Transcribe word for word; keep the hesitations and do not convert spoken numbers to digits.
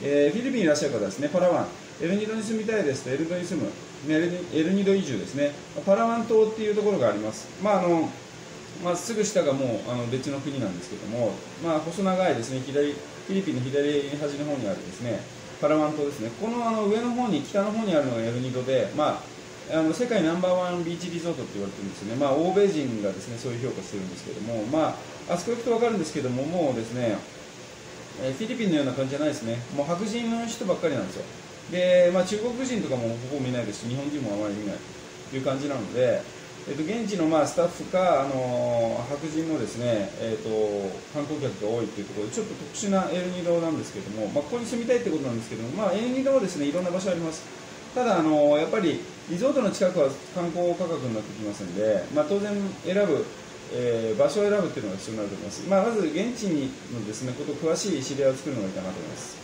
えー、フィリピンにいらっしゃる方ですね、パラワン、エルニドに住みたいですと、エルドに住む、エルエルニド移住ですね、パラワン島っていうところがあります。まああのまあ、すぐ下がもうあの別の国なんですけども、まあ、細長いですね、左フィリピンの左端の方にあるですね、パラワン島ですね、このあの上の方に、北の方にあるのがエルニドで、まあ、あの世界ナンバーワンビーチリゾートって言われてるんですよね、まあ、欧米人がですねそういう評価してるんですけども、まあ、あそこ行くと分かるんですけども、もうですね、えーフィリピンのような感じじゃないですね、もう白人の人ばっかりなんですよ。で、まあ、中国人とかもほぼ見ないですし、日本人もあまり見ないという感じなので、えっと、現地のまあスタッフか、あのー白人のですね、えっと、観光客が多いというところで、ちょっと特殊なエルニドなんですけども、まあ、ここに住みたいということなんですけども、まあ、エルニドはですね、いろんな場所あります。ただ、あのーやっぱりリゾートの近くは観光価格になってきますので、まあ、当然選ぶ、えー場所を選ぶというのが必要になると思います。まあ、まず現地のですね、こと詳しい知り合いを作るのがいいかなと思います。